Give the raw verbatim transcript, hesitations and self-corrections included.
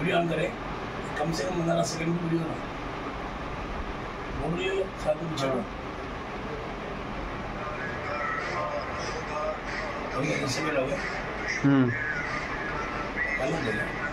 Video on करें, कम से कम पंद्रह सेकंड की वीडियो ना बोल रही है साथ में पीछे हो गया, दस सेकंड हो गए। हम्म